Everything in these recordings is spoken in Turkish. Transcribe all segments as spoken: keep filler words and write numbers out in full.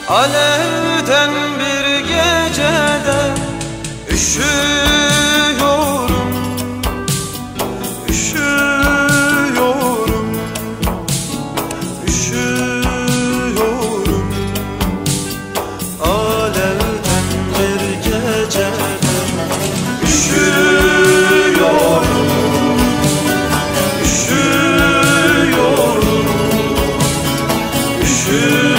Alevden bir gecede üşüyorum, üşüyorum, üşüyorum. Alevden bir gecede üşüyorum, üşüyorum, üşüyorum.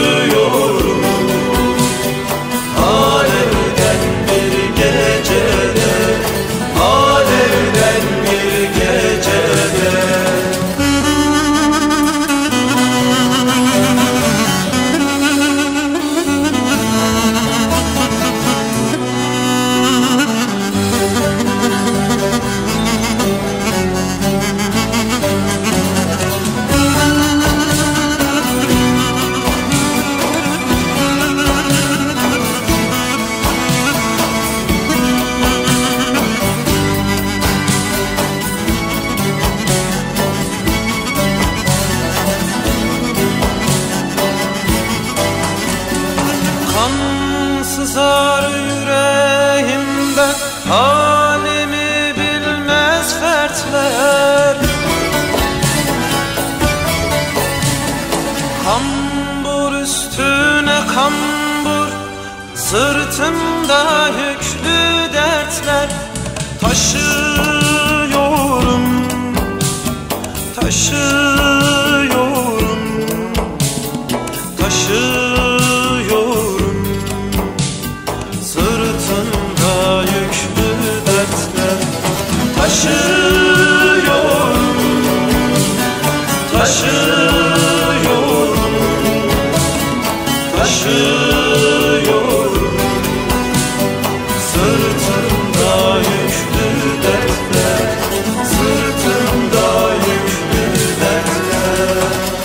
Sızar yüreğimde halimi bilmez fertler. Kambur üstüne kambur, sırtımda yüklü dertler. Taşıyorum, taşıyorum, taşıyorum. Sırtımda yüklü dertler. Taşıyorum, taşıyorum, taşıyorum. Sırtımda yüklü dertler, sırtımda yüklü dertler.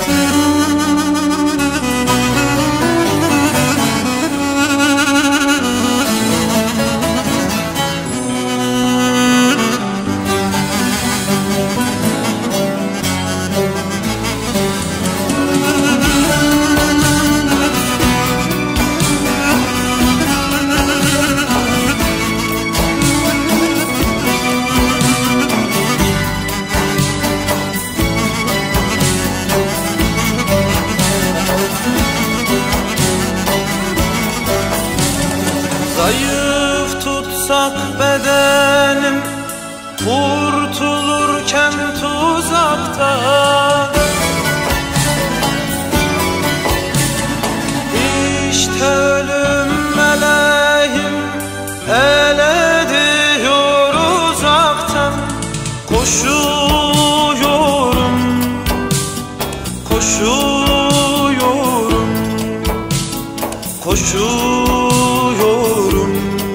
Zayıf tutsak bedenim, kurtulurken tuzaktan. İşte ölüm meleğim el ediyor uzaktan. Koşuyorum, koşuyorum, koşuyorum.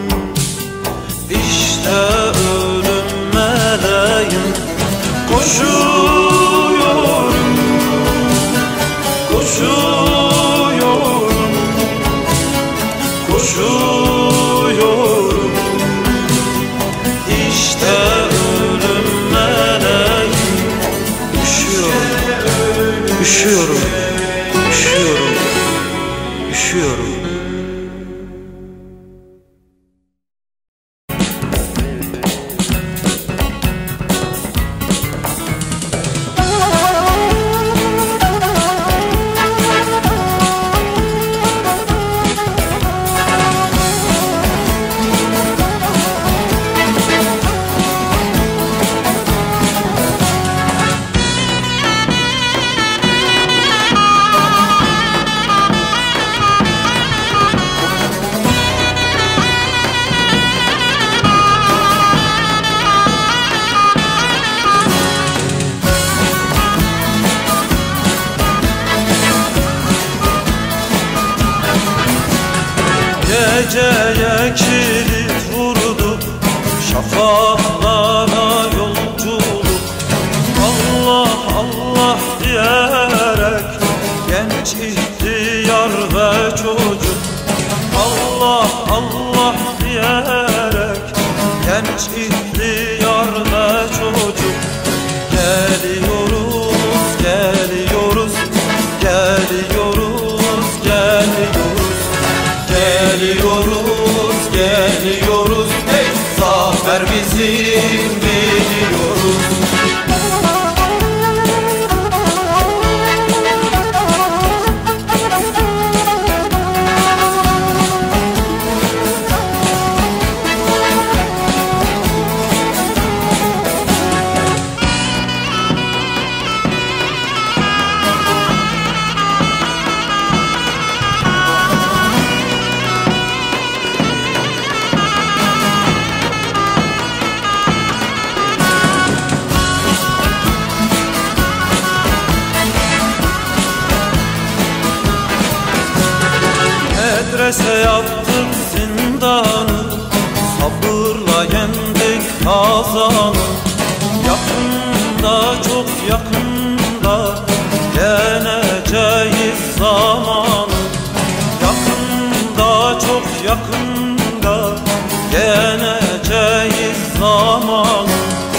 İşte ölüm meleğim. Koşuyorum, koşuyorum, koşuyorum. İşte ölüm meleğim. Üşüyorum, üşüyorum, üşüyorum, üşüyorum. Geceye kilit vurdu, şafaklara yolculuk. Allah Allah diyerek genç ihtiyar ve çocuk. Allah Allah diyerek genç ihtiyar ve çocuk. Geliyoruz, geliyoruz, geliyoruz, geliyoruz. nefese yaptık zindanı, sabırla yendik kazanı. Yakında, çok yakında yeneceğiz zamanı. Yakında, çok yakında yeneceğiz zamanı.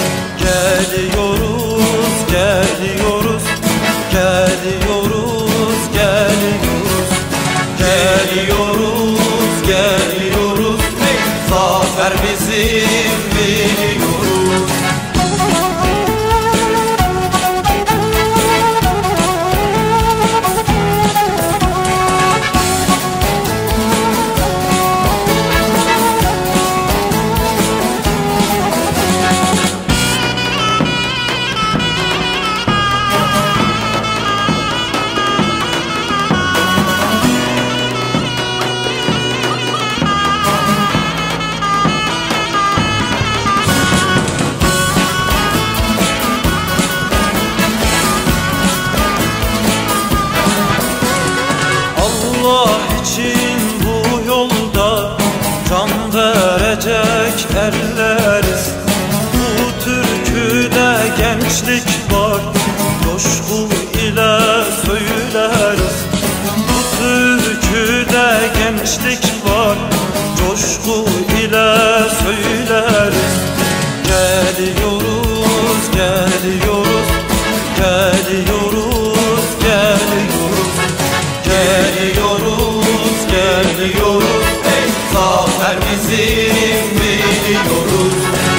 Geliyoruz, geliyoruz, geliyoruz, geliyoruz, geliyoruz, geliyoruz. Zafer bizim, biliyoruz. Allah için bu yolda can verecek erleriz. Bu türküde gençlik var, coşku ile söyleriz. Bu türküde gençlik var, coşku ile söyleriz. Geliyoruz, geliyoruz, geliyoruz, geliyoruz, geliyoruz, geliyoruz. Ey zafer bizim, biliyoruz.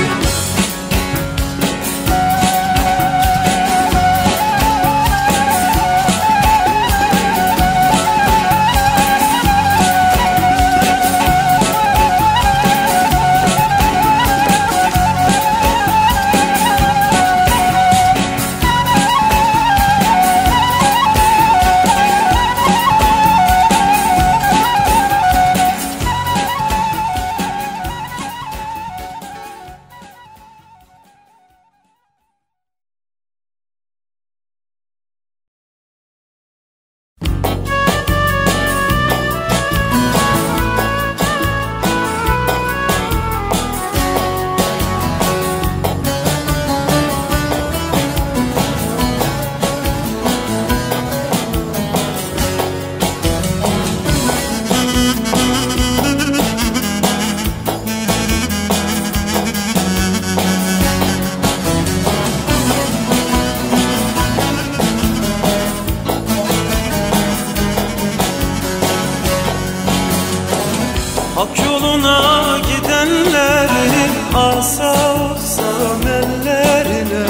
Hak yoluna gidenlerin asa olsam ellerine.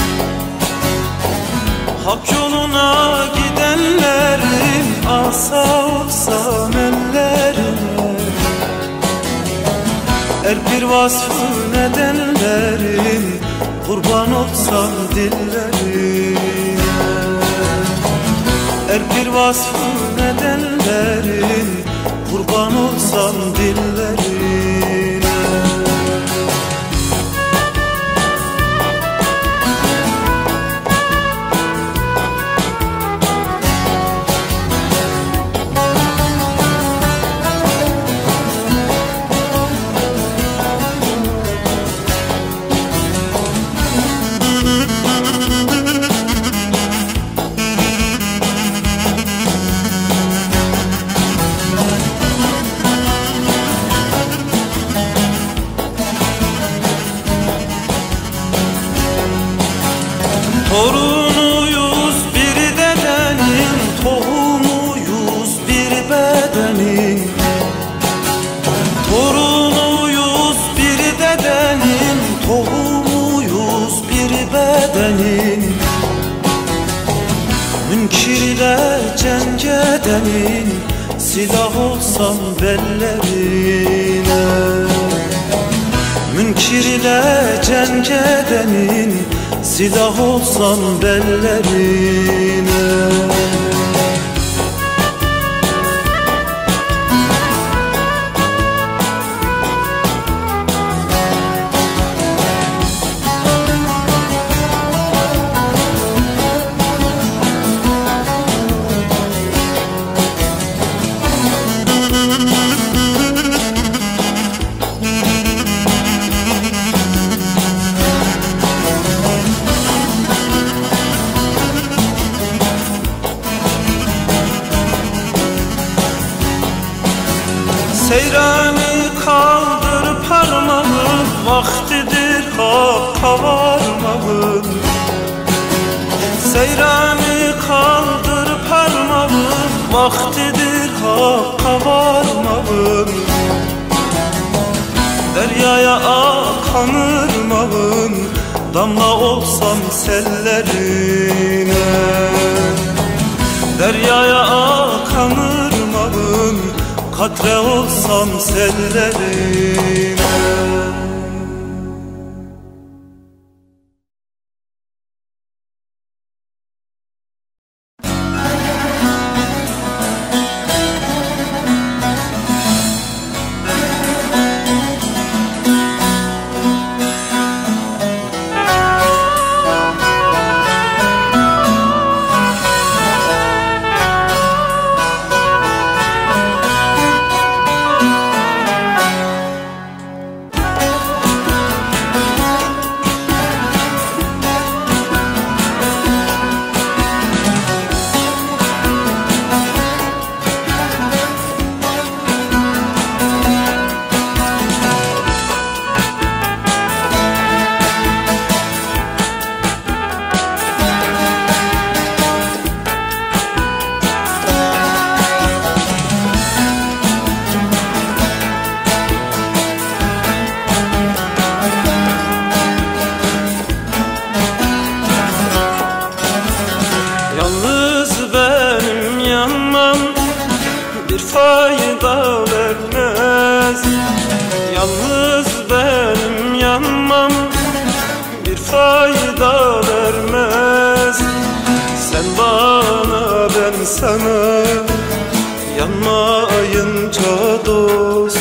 Hak yoluna gidenlerin asa olsam ellerine. Er bir vasfı nedenlerin kurban olsam dillerine. Er bir vasfı nedenlerin kurban olsam dillerine. Torunuyuz bir dedenin, tohumuyuz bir bedenin. Torunuyuz bir dedenin, tohumuyuz bir bedenin. Münkir ile cenk edenin, silah olsam bellerine. Münkir ile cenk edenin, silah olsam bellerine. vaktidir hakka varmağın. Seyrani kaldır parmağın, vaktidir hakka varmağın. Deryaya akan ırmağın, damla olsam sellerine. Deryaya akan ırmağın, katre olsam sellerine. Fayda vermez. Yalnız benim yanmam bir fayda vermez. Sen bana ben sana, yanmayınca dost,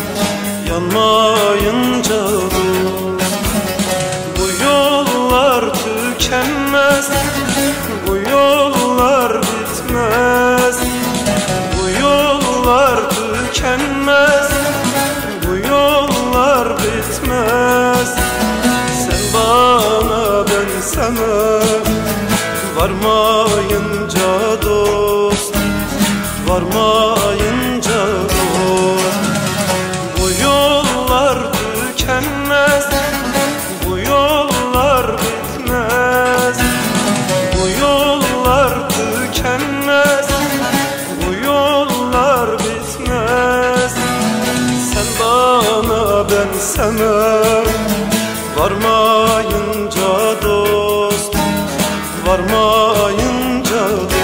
yanmayınca dost. Bu yollar tükenmez, bu yollar bitmez. Tükenmez, bu yollar bitmez. Sen bana ben sana, varmayınca dost, varmayınca dost. Bu yollar tükenmez, bu yollar bitmez. Bu yollar tükenmez, bu yollar bitmez. Sen bana ben sana, varmayınca dost, varmayınca dost.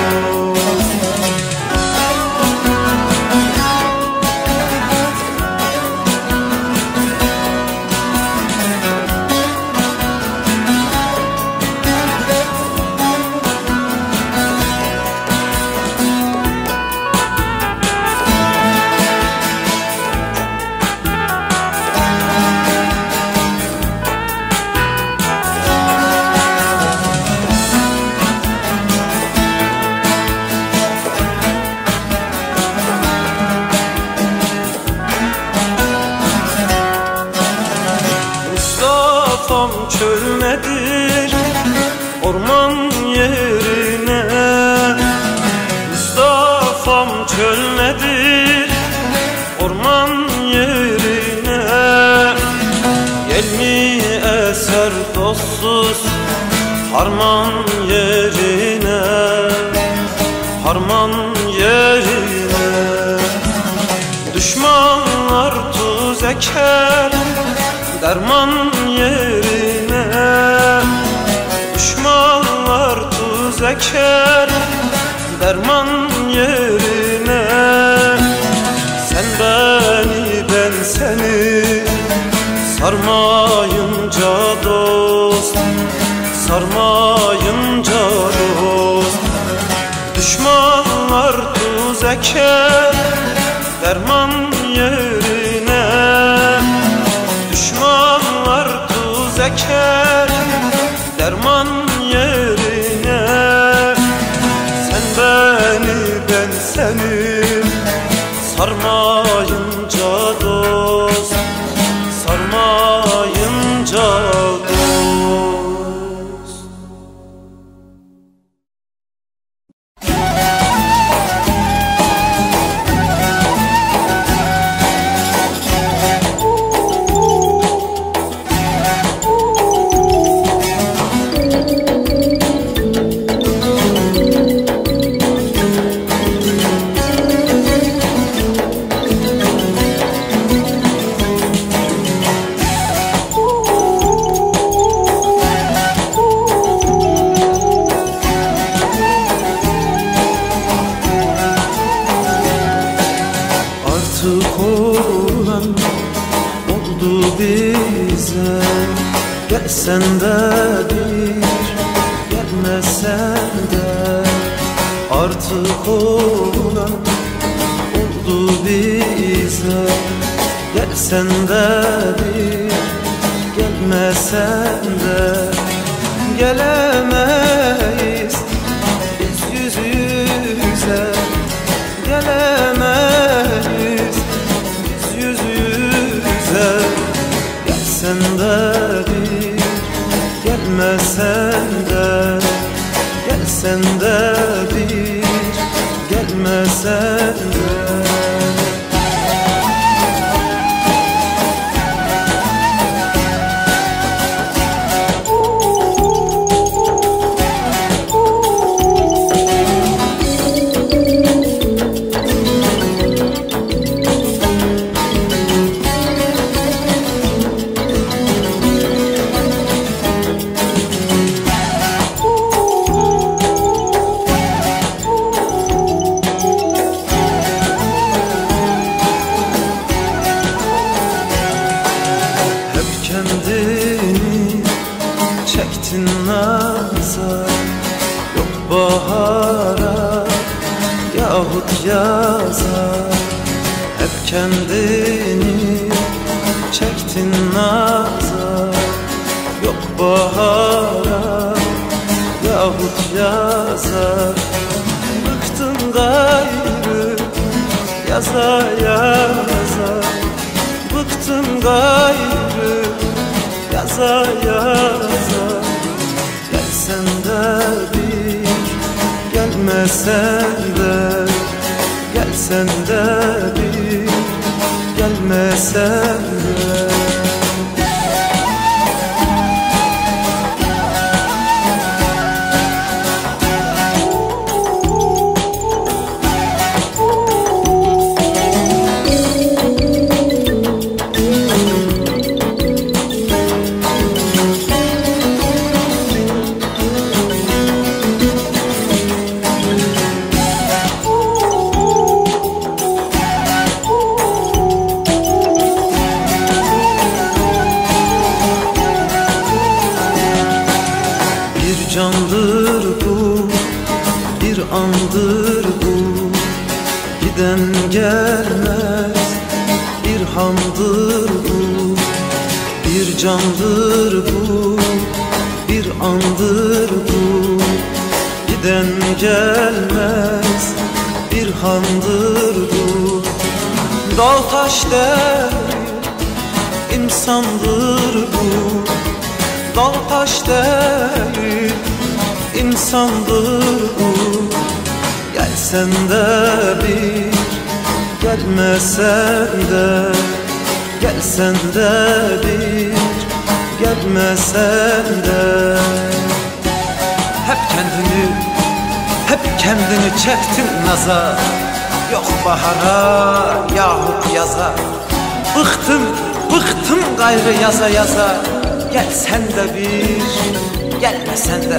Mustafa'm çöl nedir orman yerine? Mustafa'm çöl nedir orman yerine? Yel mi eser dostsuz harman yerine, harman yerine? Düşmanlar tuz eker derman yerine. Düşmanlar tuz eker derman yerine. Sen beni ben seni, sarmayınca dost, sarmayınca dost. Düşmanlar tuz eker derman yerine. Düşmanlar tuz eker derman yerine. Sen beni ben seni, sarmayınca dost, sarmayınca dost. Gelsen de bir, gelmesen de artık olan oldu bize. Gelsen de bir, gelmesen de gelemeyiz biz yüz yüze. Gelemeyiz biz yüz yüze. Gelsen de bir, gelmesen de, gelsen de bir, gelmesen de. Çektin naza, yok bahara yahut yaza. Hep kendini çektin naza, yok bahara yahut yaza. Bıktım gayrı yaza yaza, bıktım gayrı yaza yaza. Gelsen de bir, gelmesen de, gelsen de bir, gelmesen de. Candır bu, bir andır bu, giden gelmez bir handır bu. Bir candır bu, bir andır bu, giden gelmez bir handır bu. Dağ taş değil, insandır bu. Dağ taş değil, insandır bu. Gelsen de bir, gelmesen de, gelsen de bir, gelmesen de. Hep kendini, hep kendini çektin naza, yok bahara yahut yaza. Bıktım, bıktım gayrı yaza yaza. Gelsen de bir, gelmesen de.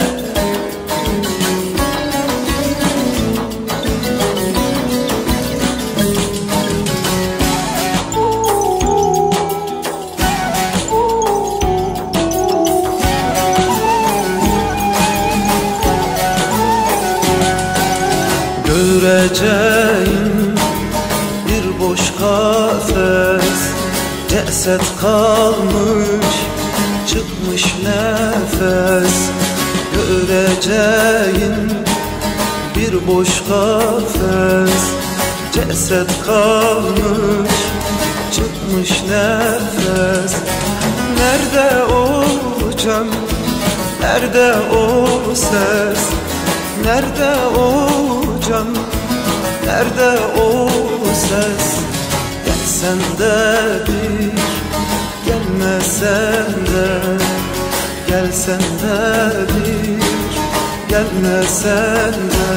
Göreceğim bir boş kafes, ceset kalmış, çıkmış nefes. Göreceğim bir boş kafes, ceset kalmış, çıkmış nefes. Nerede o can, nerede o ses, nerede o can, nerede o ses. Gelsen de bir, gelmesen de, gelsen de bir, gelmesen de.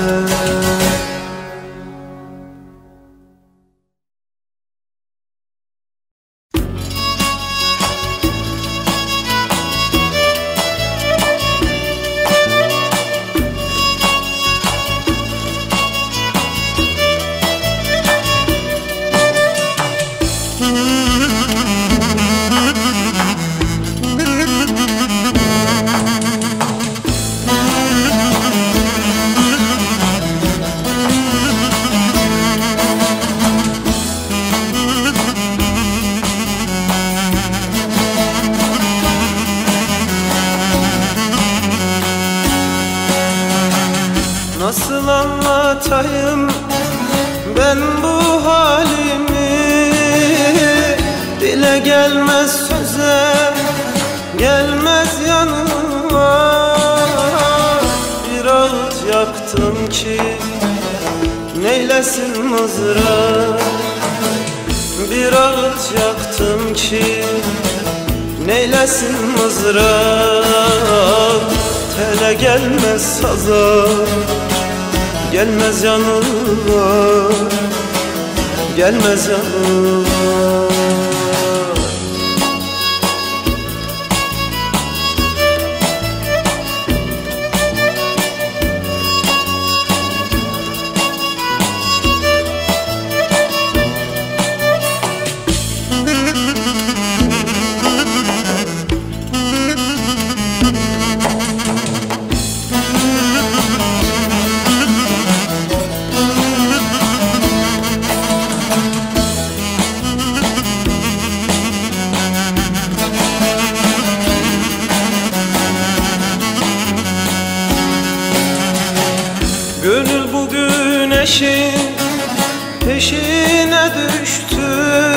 Nasıl anlatayım ben bu halimi, dile gelmez söze, gelmez yanıma. Bir ağıt yaktım ki neylesin mızrak, bir ağıt yaktım ki neylesin mızrak. Tele gelmez saza, gelmez yanıma, gelmez yanıma. Gönül bu güneşin peşine düştü,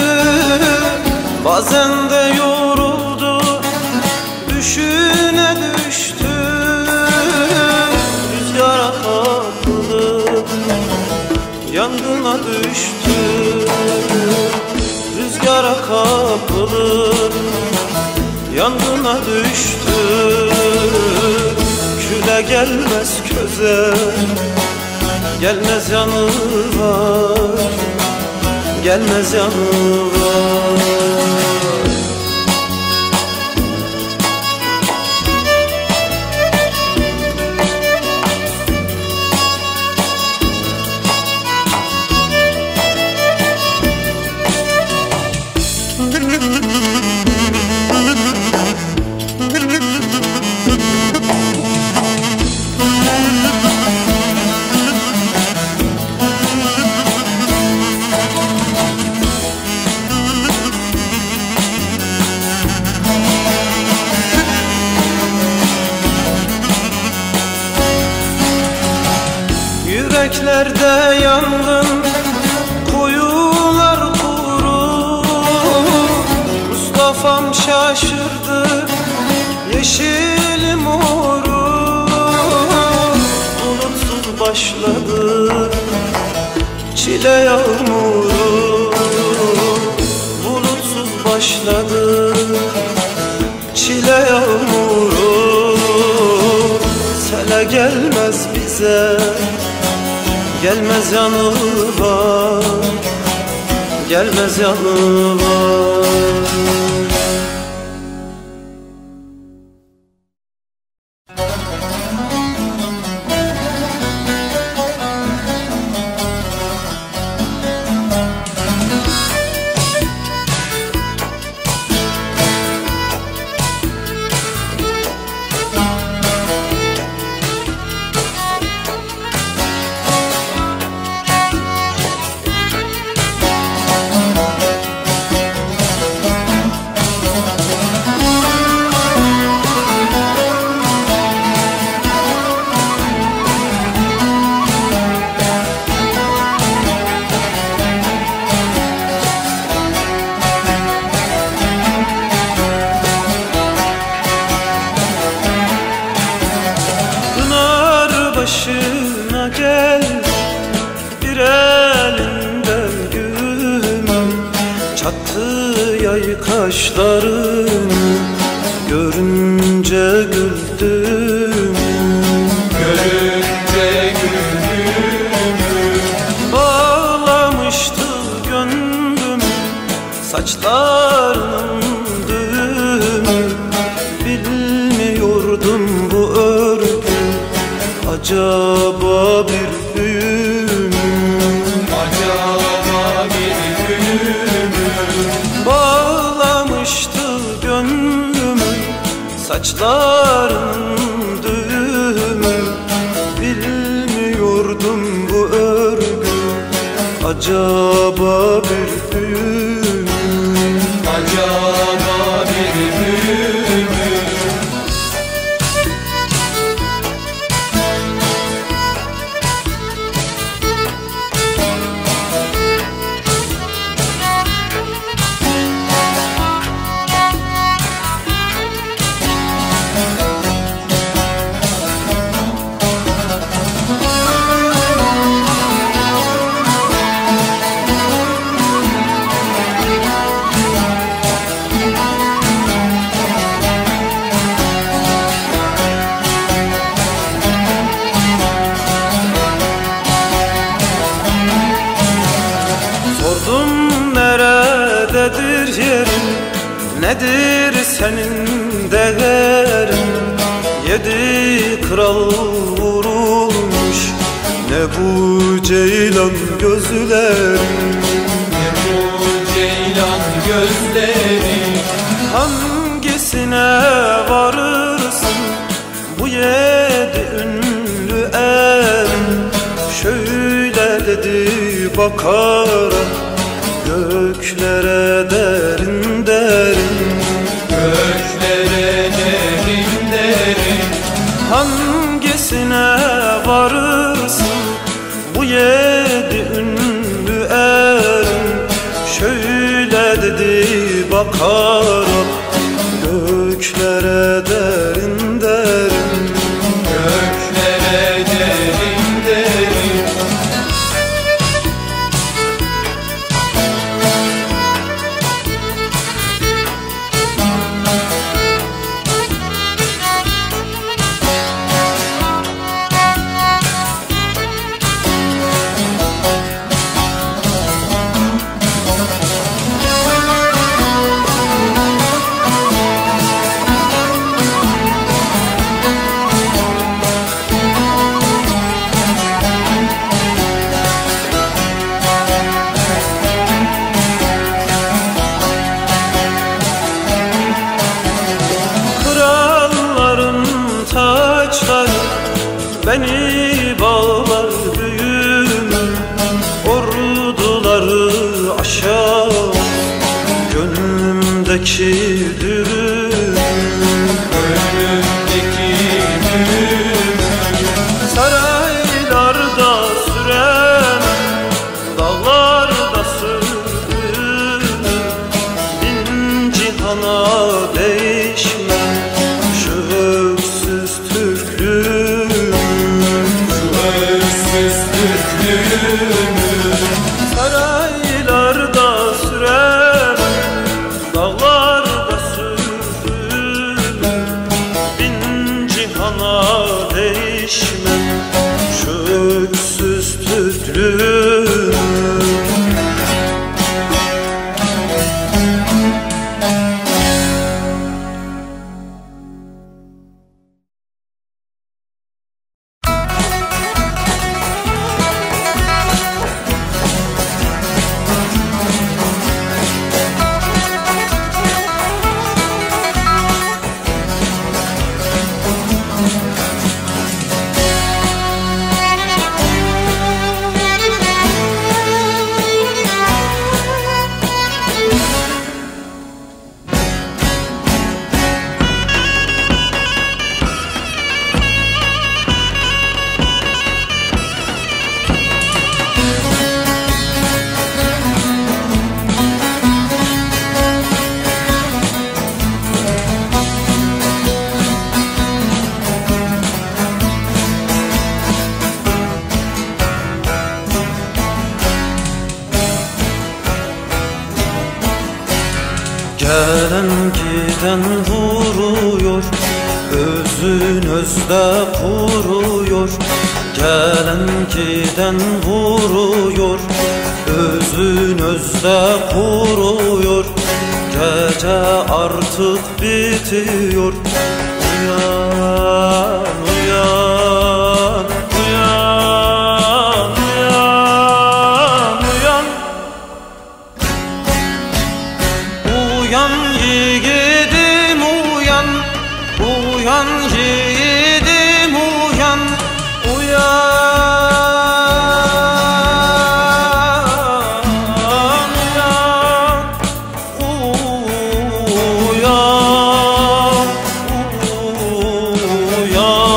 bazen de yoruldu, düşüne düştü. Rüzgara kapılıp yangına düştü, rüzgara kapılıp yangına düştü. Küle gelmez köze, gelmez yanıma, gelmez yanıma. Yüreklerde yangın, kuyular kuru. Mustafa'm şaşırdı, yeşili moru. Bulutsuz başladı çile yağmuru, bulutsuz başladı çile yağmuru. Sele gelmez bize, gelmez yanıma, gelmez yanıma. Başına gel, bir elinden gülüm, çattı yay kaşlarını görünce güldüm, görünce güldüm. Bağlamıştı gönlüm saçlarının düğümü, bilmiyordum bu örgü acaba bir büyü mü? Acaba bir büyü mü? Bağlamıştı gönlümü saçlarının düğümü, bilmiyordum bu örgü acaba bir büyü mü? Acaba bir büyü mü? Nedir senin değerin? Yedi kral vurulmuş. Ne bu ceylan gözlerin? Ne bu ceylan gözlerin? Hangisine varırsın bu yedi ünlü erin? Şöyle dedi bakarak göklere derin derin, göklere derin derin. Hangisine varırsın bu yedi ünlü erin? Şöyle dedi bakarak göklere derin derin, göklere derin derin. beni bağlar büyümü, orduları aşar gönlümdeki düğüm, gönlümdeki düğüm. Saraylarda süren, dağlarda sürdüğüm, bin cihana değişmem şu öksüz Türklüğüm, şu öksüz Türklüğümü. Saraylarda süren, dağlarda sürdüğüm, bin cihana değişmem şu öksüz Türklüğüm. Gelen giden vuruyor, özün özde kuruyor. Gelen giden vuruyor, özün özde kuruyor. Gece artık bitiyor. Uyan, uyan, uyan, uyan, uyan. Uyan yiğidim uyan, uyan yiğidim uyan, uyan, uyan, uyan, uyan.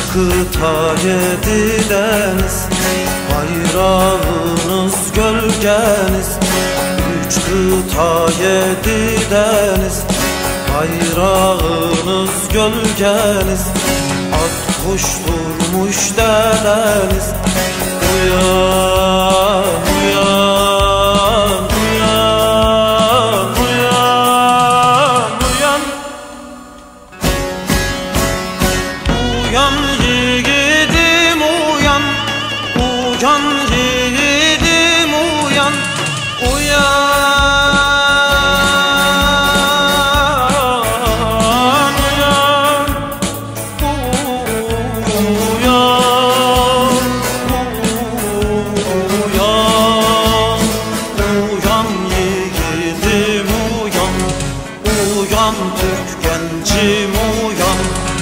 kıta yedi deniz, bayrağınız gölgeniz. Üç kıta yedi deniz, bayrağınız gölgeniz. At koşturmuş dedeniz. Uyan, uyan, uyan, uyan, uyan. Uyan yiğidim uyan, uyan yiğidim uyan, uyan. Uyan Türk gencim uyan.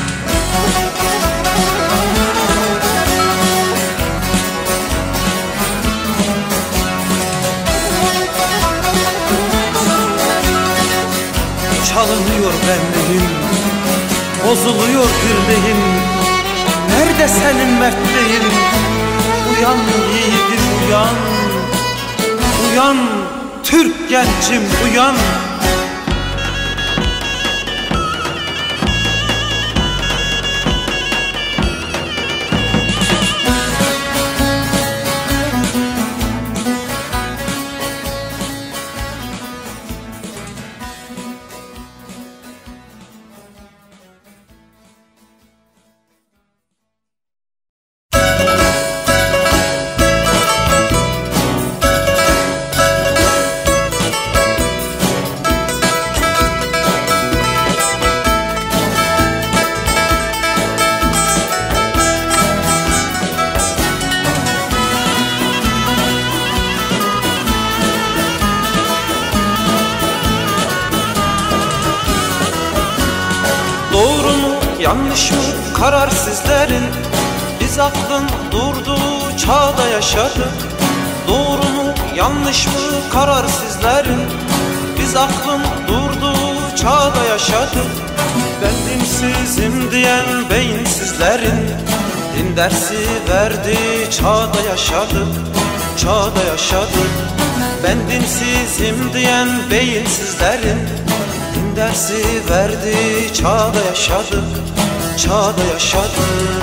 Çalınıyor benliğim, bozuluyor birliğim. Nerede senin mertliğin? Uyan yiğidim uyan, uyan Türk gencim uyan. Doğru mu yanlış mı karar sizlerin? Biz aklın durduğu çağda yaşadık. Doğru mu yanlış mı karar sizlerin? Biz aklın durduğu çağda yaşadık. Ben dinsizim diyen beyinsizlerin din dersi verdi çağda yaşadık. Çağda yaşadık. Ben dinsizim diyen beyinsizlerin din dersi verdi çağda yaşadık. Çağda yaşadık.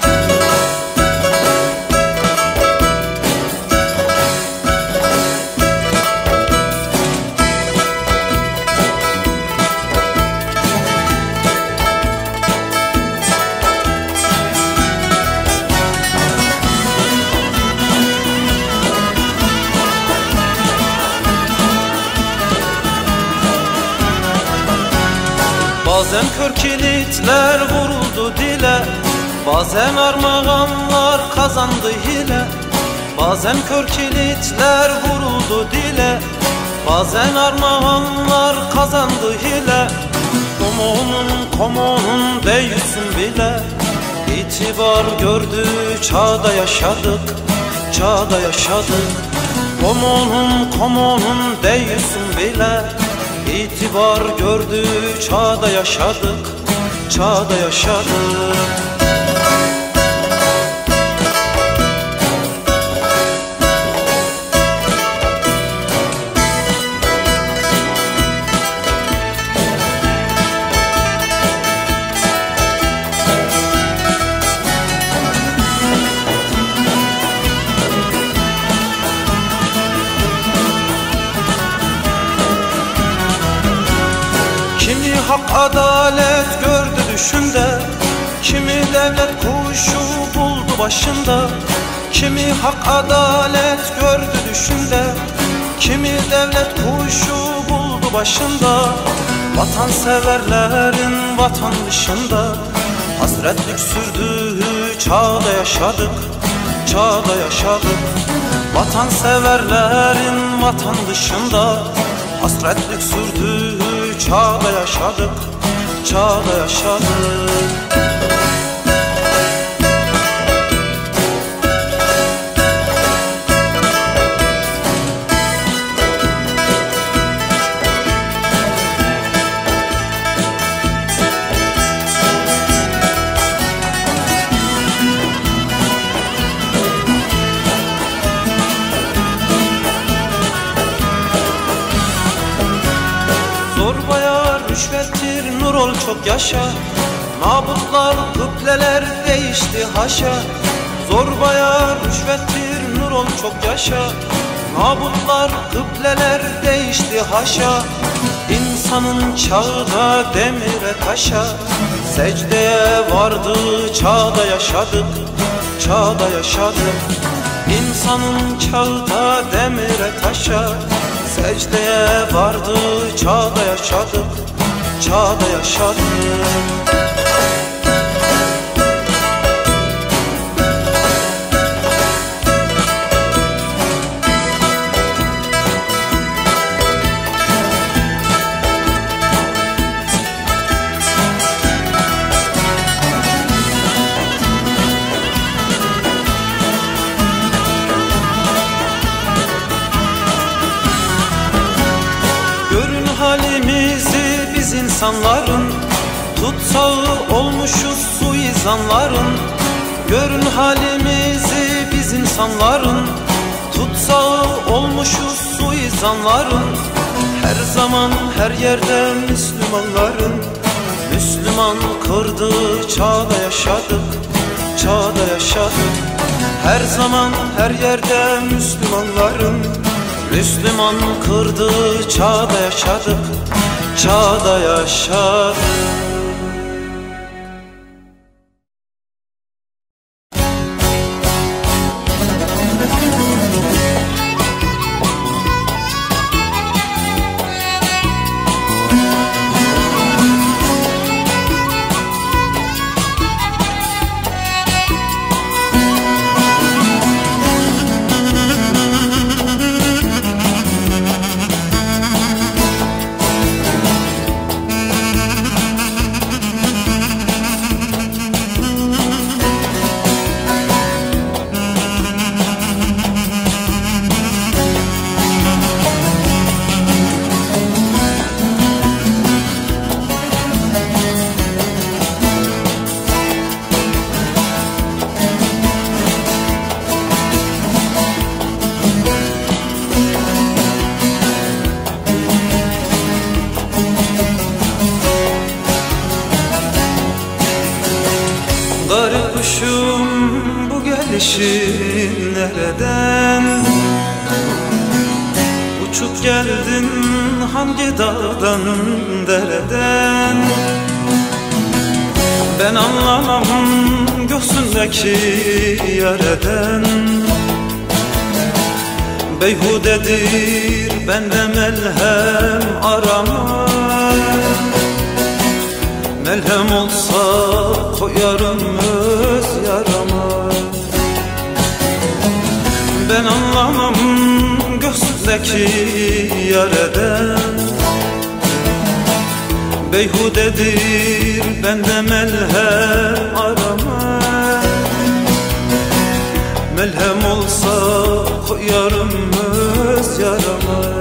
Bazen kör kilitler vuruldu dile, bazen armağanlar kazandı hile. Bazen kör kilitler vuruldu dile, bazen armağanlar kazandı hile. Komonun komonun değilsin bile, itibar gördü çağda yaşadık. Çağda yaşadık. Komonun komonun değilsin bile, İtibar gördü çağda yaşadık. Çağda yaşadık. Kimi hak adalet gördü düşünde, kimi devlet kuşu buldu başında. Kimi hak adalet gördü düşünde, kimi devlet kuşu buldu başında. Vatanseverlerin vatan dışında hasretlik sürdüğü çağda yaşadık. Çağda yaşadık. Vatanseverlerin vatan dışında hasretlik sürdüğü çağda yaşadık. Çağda yaşadık. çok yaşa. Mabutlar, kıbleler değişti haşa. Zorbaya rüşvettir nur ol çok yaşa. Mabutlar, kıbleler değişti haşa. İnsanın çağı da demire taşa. Secdeye vardı çağda yaşadık, çağda yaşadık. İnsanın çağı da demire taşa. Secdeye vardı çağda yaşadık, çağda yaşadık. Halimizi biz insanların tutsağı olmuşuz suizanların. Görün halimizi biz insanların tutsağı olmuşuz suizanların. Her zaman her yerde Müslümanların Müslüman kırdığı çağda yaşadık, çağda yaşadık. Her zaman her yerde Müslümanların Müslüman kırdığı çağda yaşadık, çağda yaşadık. Garip kuşum bu gelişin nereden? Uçup geldin hangi dağdan dereden? Ben anlamam göğsündeki yareden. Beyhudedir bende melhem arama. Melhem olsa koyarım öz yarama. Ben anlamam göğsündeki yareden. Beyhudedir bende melhem arama. Melhem olsa koyarım öz yarama.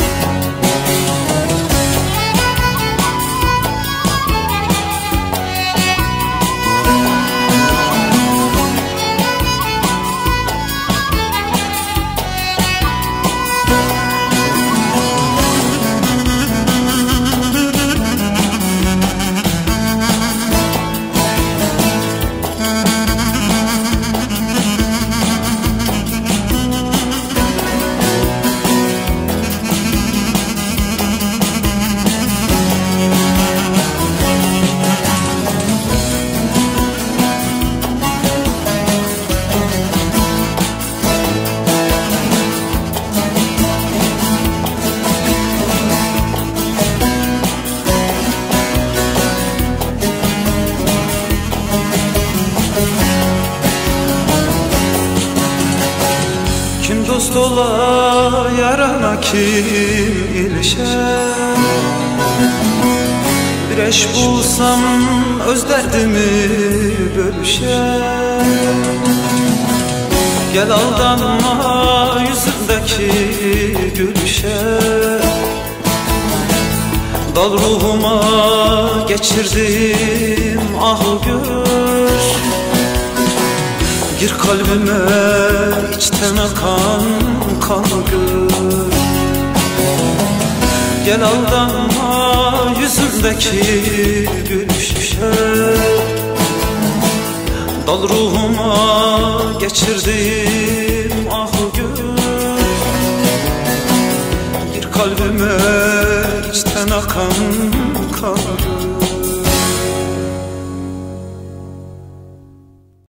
Dost ola yarana kim ilişer? Bir eş bulsam öz derdimi bölüşer. Gel aldanma yüzündeki gülüşe. Dal ruhuma geçirdim ah gör. Gir kalbime içten akan kan gör. Gel aldanma yüzündeki gülüşe, dal ruhuma geçirdim ah gül. Gir kalbime içten akan kan.